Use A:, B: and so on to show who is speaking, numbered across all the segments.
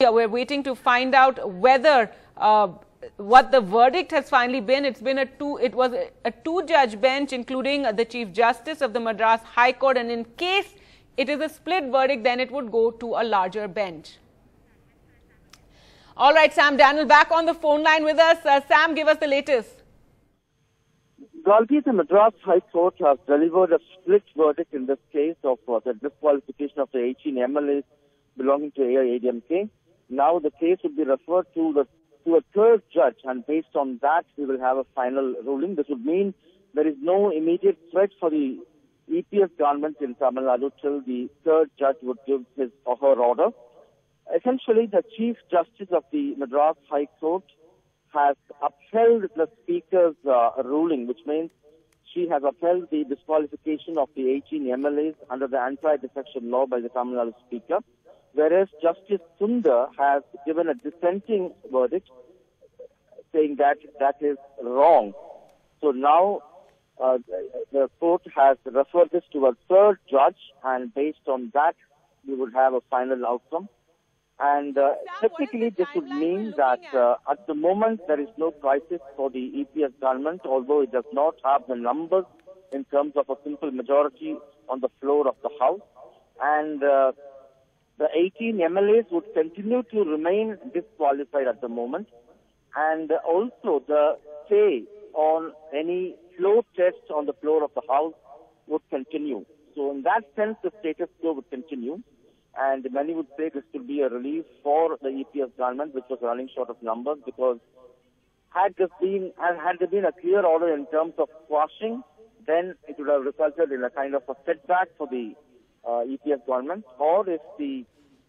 A: Yeah, we're waiting to find out whether what the verdict has finally been. It was a two-judge bench, including the Chief Justice of the Madras High Court, and in case it is a split verdict, then it would go to a larger bench. All right, Sam Daniel back on the phone line with us. Sam, give us the latest.
B: Galgi, the Madras High Court has delivered a split verdict in this case of the disqualification of the 18 MLAs belonging to AIADMK. Now the case will be referred to a third judge, and based on that, we will have a final ruling. This would mean there is no immediate threat for the EPS government in Tamil Nadu till the third judge would give his or her order. Essentially, the Chief Justice of the Madras High Court has upheld the Speaker's ruling, which means she has upheld the disqualification of the 18 MLAs under the anti-defection law by the Tamil Nadu Speaker, whereas Justice Sundar has given a dissenting verdict saying that that is wrong. So now the court has referred this to a third judge, and based on that, we would have a final outcome. And technically, this would mean that at the moment, there is no crisis for the EPS government, although it does not have the numbers in terms of a simple majority on the floor of the House. And the 18 MLAs would continue to remain disqualified at the moment. And also, the stay on any floor test on the floor of the House would continue. So in that sense, the status quo would continue. And many would say this could be a relief for the EPS government, which was running short of numbers, because had there been a clear order in terms of quashing, then it would have resulted in a kind of a setback for the EPS government. Or if the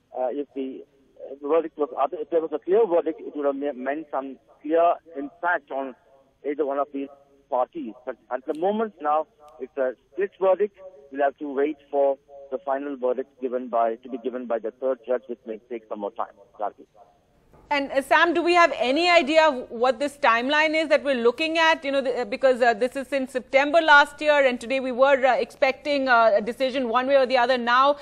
B: verdict was other, if there was a clear verdict, it would have meant some clear impact on either one of these parties. But at the moment now, it's a split verdict. We'll have to wait for the final verdict to be given by the third judge, which may take some more time.
A: And Sam, do we have any idea what this timeline is that we're looking at? You know, because this is since September last year, and today we were expecting a decision one way or the other. Now,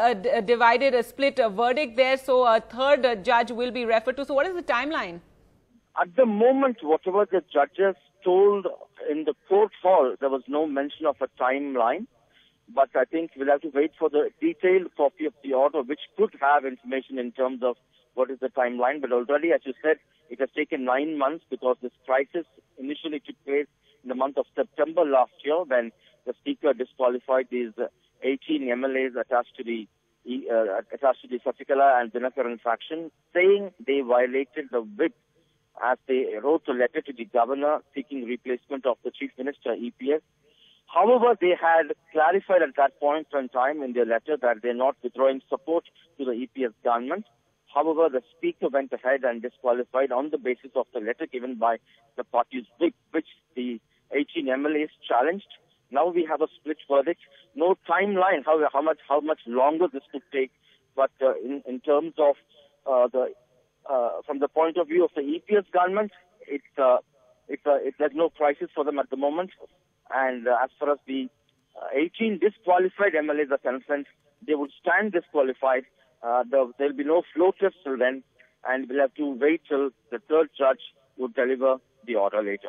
A: a split verdict there, so a third judge will be referred to. So, what is the timeline?
B: At the moment, whatever the judges told in the court hall, there was no mention of a timeline. But I think we'll have to wait for the detailed copy of the order, which could have information in terms of what is the timeline. But already, as you said, it has taken 9 months because this crisis initially took place in the month of September last year, when the Speaker disqualified these 18 MLAs attached to the Sasikala and Dinakaran faction, saying they violated the whip as they wrote a letter to the governor seeking replacement of the Chief Minister, EPS. However, they had clarified at that point in time in their letter that they're not withdrawing support to the EPS government. However, the Speaker went ahead and disqualified on the basis of the letter given by the party's whip, which the 18 MLAs challenged. Now we have a split verdict. No timeline how much longer this could take. But in terms of from the point of view of the EPS government, there's no crisis for them at the moment. And as far as the 18 disqualified MLAs are concerned, they would stand disqualified. There will be no floor test till then, and we'll have to wait till the third judge would deliver the order later.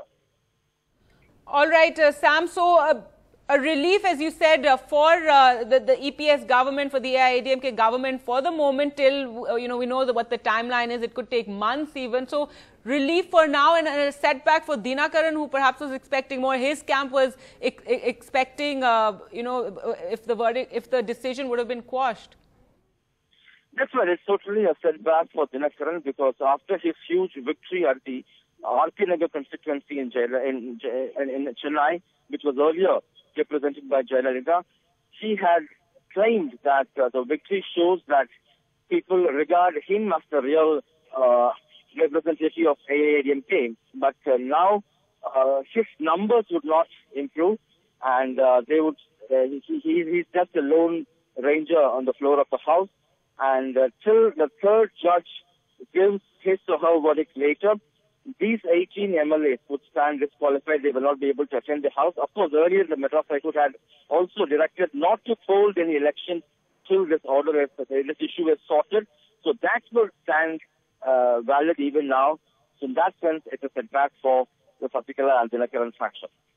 A: All right, Sam. So a relief, as you said, for the EPS government, for the AIADMK government for the moment till, we know what the timeline is. It could take months even. So relief for now, and a setback for Dinakaran, who perhaps was expecting more. His camp was expecting, if the decision would have been quashed.
B: That's right. It's totally a setback for Dinakaran, because after his huge victory at the RP Nagar constituency in Chennai, which was earlier represented by Jayalalitha, he had claimed that the victory shows that people regard him as the real representative of AIADMK. But now his numbers would not improve, and he's just a lone ranger on the floor of the House. And till the third judge gives his or her verdict later, these 18 MLAs would stand disqualified. They will not be able to attend the House. Of course, earlier the Madras High Court had also directed not to hold any elections till this issue is sorted. So that will stand valid even now. So in that sense, it is a setback for the particular Andinakaran faction.